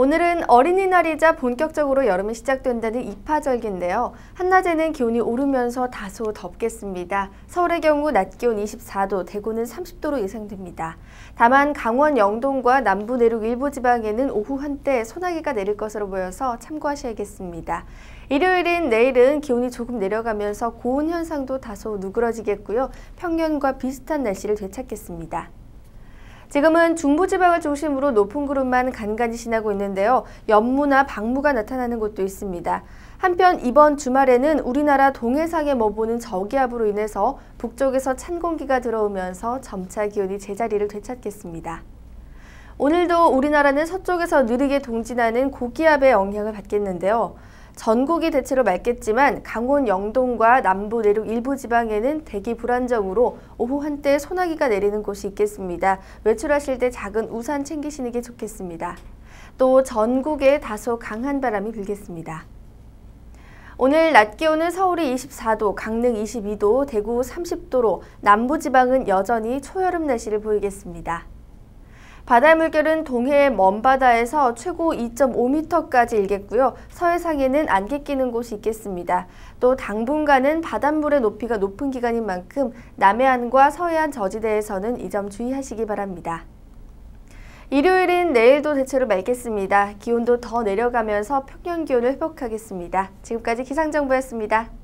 오늘은 어린이날이자 본격적으로 여름이 시작된다는 입하절기인데요. 한낮에는 기온이 오르면서 다소 덥겠습니다. 서울의 경우 낮 기온 24도, 대구는 30도로 예상됩니다. 다만 강원 영동과 남부 내륙 일부 지방에는 오후 한때 소나기가 내릴 것으로 보여서 참고하셔야겠습니다. 일요일인 내일은 기온이 조금 내려가면서 고온 현상도 다소 누그러지겠고요. 평년과 비슷한 날씨를 되찾겠습니다. 지금은 중부지방을 중심으로 높은 구름만 간간히 지나고 있는데요. 연무나 방무가 나타나는 곳도 있습니다. 한편 이번 주말에는 우리나라 동해상에 머무는 저기압으로 인해서 북쪽에서 찬 공기가 들어오면서 점차 기온이 제자리를 되찾겠습니다. 오늘도 우리나라는 서쪽에서 느리게 동진하는 고기압의 영향을 받겠는데요. 전국이 대체로 맑겠지만 강원 영동과 남부 내륙 일부 지방에는 대기 불안정으로 오후 한때 소나기가 내리는 곳이 있겠습니다. 외출하실 때 작은 우산 챙기시는 게 좋겠습니다. 또 전국에 다소 강한 바람이 불겠습니다. 오늘 낮 기온은 서울이 24도, 강릉 22도, 대구 30도로 남부 지방은 여전히 초여름 날씨를 보이겠습니다. 바다 물결은 동해의 먼바다에서 최고 2.5m까지 일겠고요. 서해상에는 안개 끼는 곳이 있겠습니다. 또 당분간은 바닷물의 높이가 높은 기간인 만큼 남해안과 서해안 저지대에서는 이 점 주의하시기 바랍니다. 일요일인 내일도 대체로 맑겠습니다. 기온도 더 내려가면서 평년 기온을 회복하겠습니다. 지금까지 기상정보였습니다.